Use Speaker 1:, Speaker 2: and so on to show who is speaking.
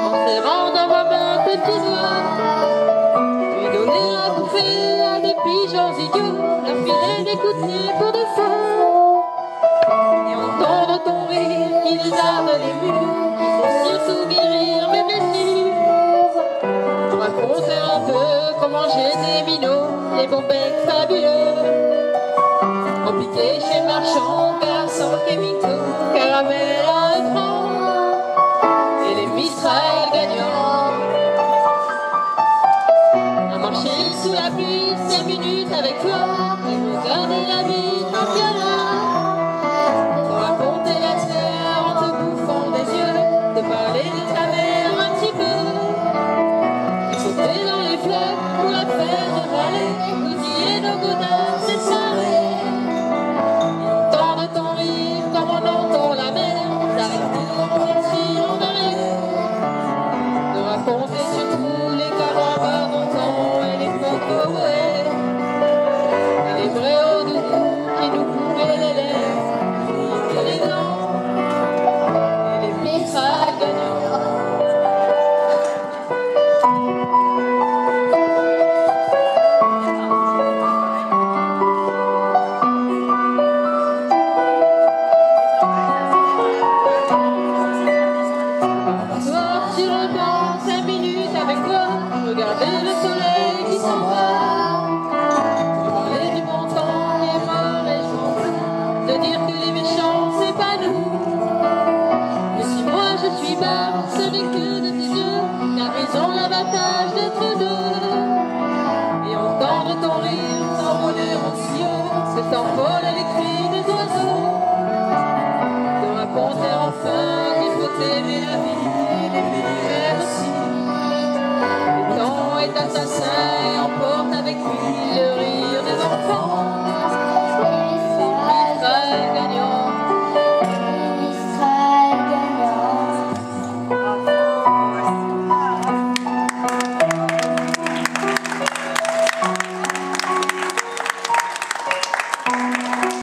Speaker 1: serrant dans ma main tes petits doigts, lui donner à bouffer à des pigeons idiots, leur filer des coups de pied pour de faux, et entendre ton rire qui désarme les murs, qui sait surtout guérir mes blessures. Raconter un peu comment j'ai des minots, les bons becs fabuleux, compliqués chez le marchand, car sans chemicaux, caramel à un franc, et les Mistral gagnants. À marcher sous la pluie 5 minutes avec toi, et regarder la vie en piano, te raconter la terre en te bouffant des yeux, te parler de ta mère un petit peu, et sauter dans les fleurs pour la faire râler, bousiller nos godasses et soirées, et entendre ton rire comme on entend la mer, s'arrêter en partir en arrière, te raconter surtout les carambars d'antan et les photos, et les vrais hauts doudous qui nous coupaient les lèvres et les dents, et les Mistral gagnants. Soir sur le banc, 5 minutes avec toi, regarder le soleil qui s'en va, te parler du bon temps qui est mort et jour, te dire que les méchants c'est pas nous, que si moi je suis bas, ce n'est que de tes yeux, la raison l'avantage d'être deux.